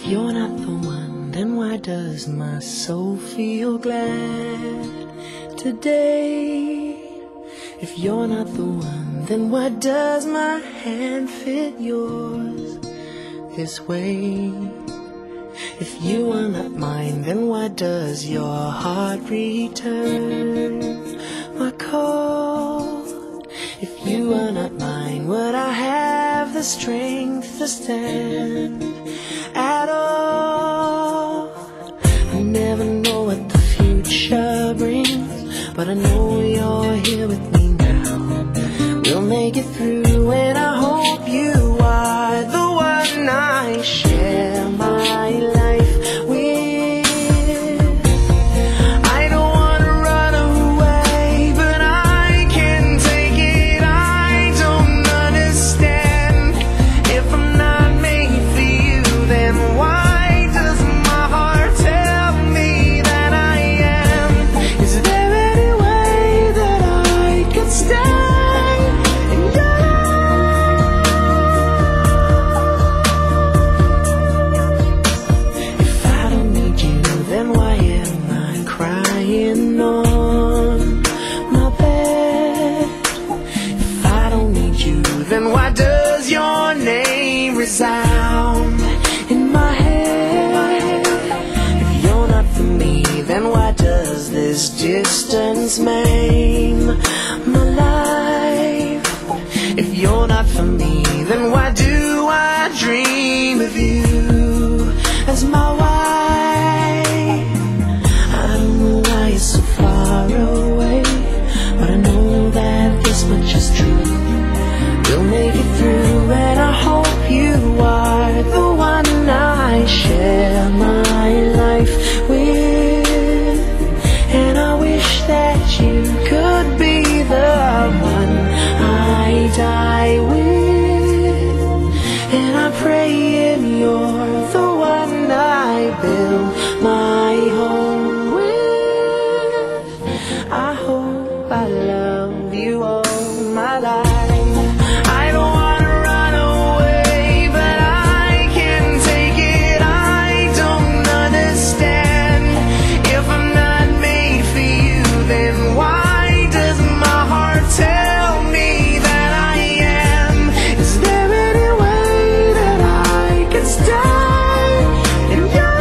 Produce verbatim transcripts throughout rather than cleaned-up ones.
If you're not the one, then why does my soul feel glad today? If you're not the one, then why does my hand fit yours this way? If you are not mine, then why does your heart return my call? If you are not mine, would I have the strength to stand at all? I never know what the future brings, but I know you're here with me now. We'll make it through, and I hope you are the one I share my life with. I don't wanna run away, but I can't take it. I don't understand. If I'm not made for you, then why does my heart tell me that I am? Is there any way that I could stay? Then why am I crying on my bed? If I don't need you, then why does your name resound in my head? If you're not for me, then why does this distance maim my life? If you're not for me, then why do I dream of you as my wife? So far away, but I know that this much is true. We'll make it through, and I hope you are the one I share my life with. And I wish that you could be the one I die with. And I pray in you're the one I build my home. I hope I love you all my life. I don't wanna run away, but I can't take it. I don't understand. If I'm not made for you, then why does my heart tell me that I am? Is there any way that I could stay in your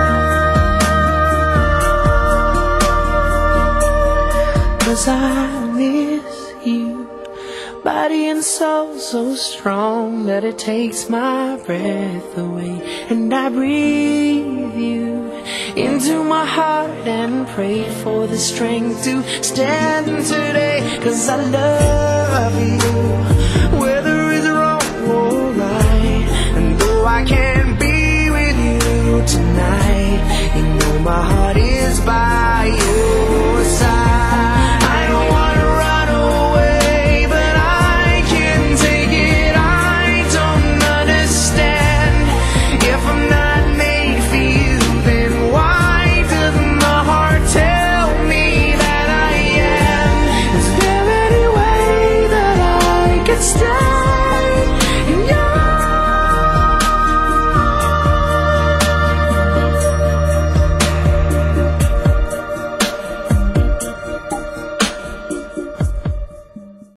life? 'Cause I miss you, body and soul so strong that it takes my breath away. And I breathe you into my heart and pray for the strength to stand today. 'Cause I love you. We're